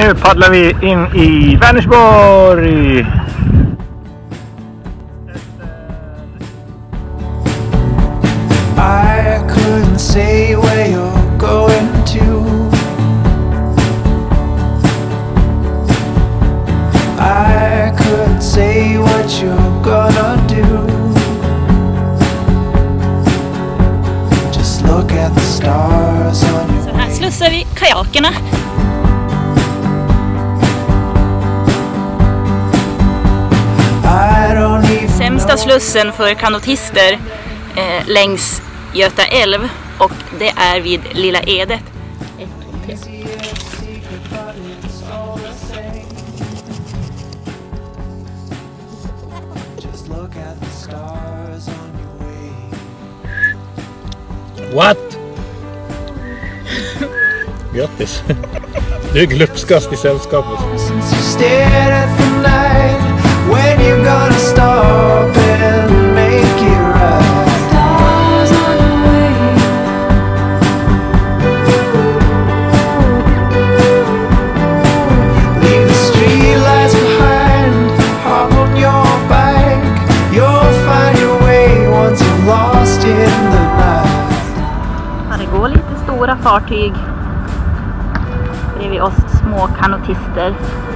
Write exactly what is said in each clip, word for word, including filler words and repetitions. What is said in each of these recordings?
nu paddlar vi in i Vänersborg. I couldn't say where you're going to. I couldn't say what you're gonna do. Just look at the stars on your. Så här slussar vi kajakerna. Sämsta slussen för kanotister eh, längs Göta älv, och det är vid Lilla Edet. What? Grattis. Du är glupskast i sällskapet. When you gonna stop and make it right? Stars on the way. Leave the street lights behind. Hop on your bike. You'll find your way once you're lost in the night. Ja, det går lite stora fartyg bredvid oss små kanotister.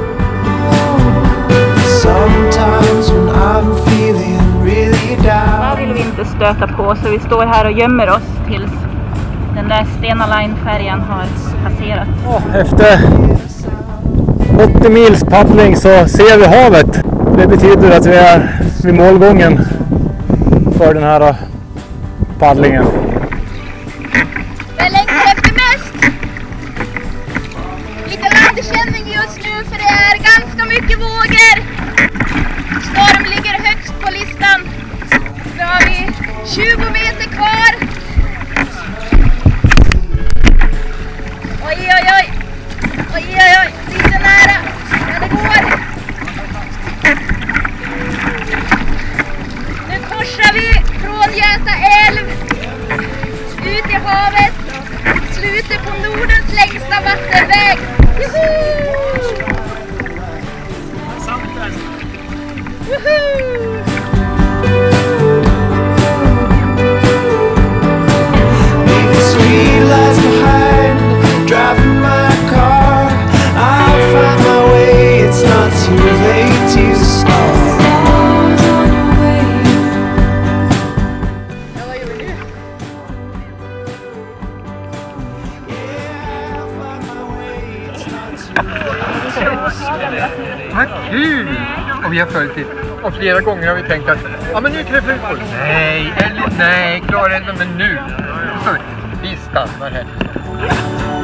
Sometimes when I'm feeling really down. Där vill vi inte stöta på, så vi står här och gömmer oss tills den där Stena Line-färjan har passerat. Efter åttio mils paddling så ser vi havet. Det betyder att vi är vid målgången för den här paddlingen. Jag längtar efter mest. Lite landkänning just nu, för det är ganska mycket vågor. Storm ligger högst på listan. Nu har vi tjugo meter kvar. Oj, oj, oj. Oj, oj, oj. Lite nära. Ja, det går. Nu korsar vi från Göta älv ut i havet. Slutet på Nordens längsta vattenväg. Juhu! Vad kul! Och vi har följt det. Och flera gånger har vi tänkt att ja, men nu träffar vi folk. Nej, eller nej, klara ändå, men nu. Så vi stannar här.